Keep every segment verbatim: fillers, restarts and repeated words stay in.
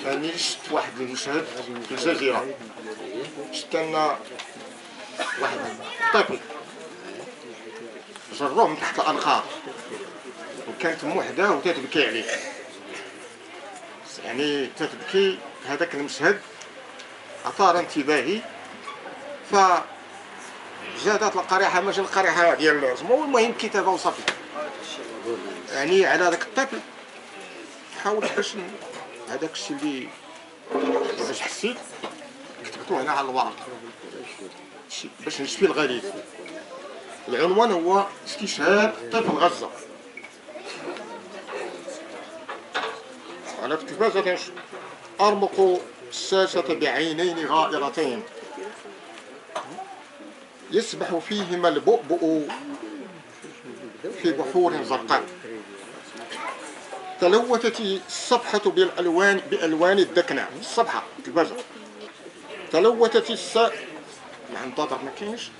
ثاني شفت واحد المشهد في الجزيرة، شفت أن واحد طفل جروه من تحت الأنقاض وكانت موحدة وتتبكي عليه، يعني تتبكي. هذاك المشهد أثار انتباهي، فجادت القريحة ماشي القريحة ديال الزمو، المهم كتابة وصافي. يعني على هذاك الطفل حاولت باش هذاك الشيء اللي باش حسيت كتبته هنا على الورق باش نشفي الغريب. العنوان هو استشهاد طفل غزة. على في التلفازة أرمق الشاشة بعينين غائرتين يسبح فيهما البؤبؤ في بحور زرقاء. تلوثت الصفحة بالألوان بألوان الدكنة. الصفحة التلفازة تلوثت الس مع انتظر ما كاينش.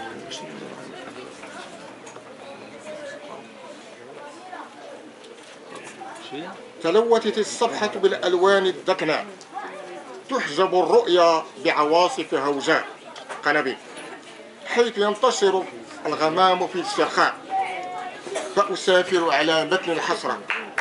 تلوثت الصفحة بالألوان الدكنة تحجب الرؤيا بعواصف هوجاء قنابل، حيث ينتشر الغمام في السخاء. فأسافر على متن الحسرة،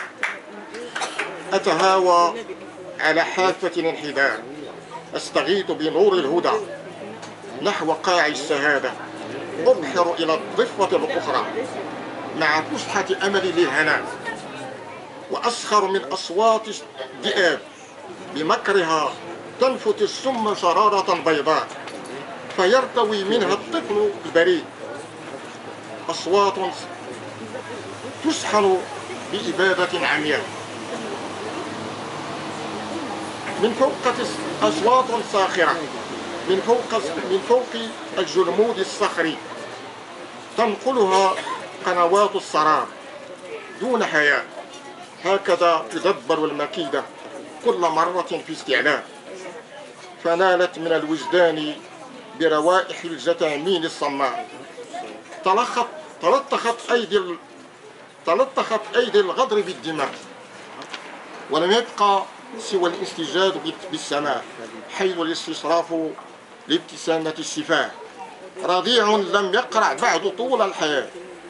أتهاوى على حافة الانحدار، أستغيث بنور الهدى نحو قاع الشهادة، أبحر إلى الضفة الأخرى مع فسحة أمل للهناء، وأسخر من أصوات الذئاب بمكرها تنفت السم شرارة بيضاء، فيرتوي منها الطفل البريء. أصوات تسحن بإبادة عمياء، من فوق أصوات صاخرة من فوق من فوق الجلمود الصخري تنقلها قنوات السراب دون حياة. هكذا تدبر المكيدة كل مرة في استعلاء، فنالت من الوجدان بروائح الجتامين الصماء. تلخط تلطخت أيدي تلطخت أيدي الغدر بالدماء، ولم يبقى سوى الاستجاد بالسماء، حيث الاستشراف لابتسامة الشفاه. رضيع لم يقرع بعد طول الحياة،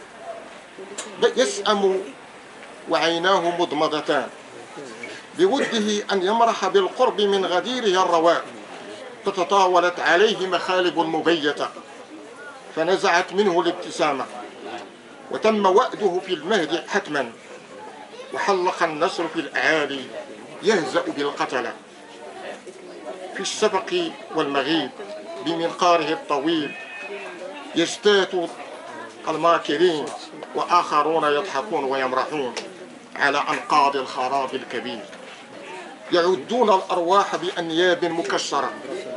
يسأم وعيناه مضمضتان، بوده أن يمرح بالقرب من غديره الرواء. فتطاولت عليه مخالب مبيتة فنزعت منه الابتسامة، وتم وأده في المهد حتما، وحلق النسر في الأعالي يهزأ بالقتلة. في الشفق والمغيب بمنقاره الطويل يجتاث الماكرين، وآخرون يضحكون ويمرحون على أنقاض الخراب الكبير. يعدون الأرواح بأنياب مكسرة.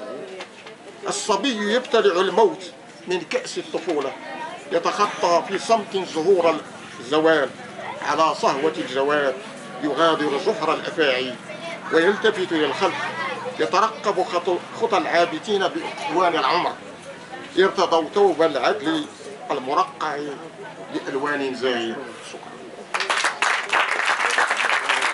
الصبي يبتلع الموت من كأس الطفولة، يتخطى في صمت زهور الزوال على صهوة الجواد، يغادر زهر الأفاعي ويلتفت للخلف، يترقب خطى العابثين بألوان العمر، ارتضوا ثوب العدل المرقع بألوان زاهية.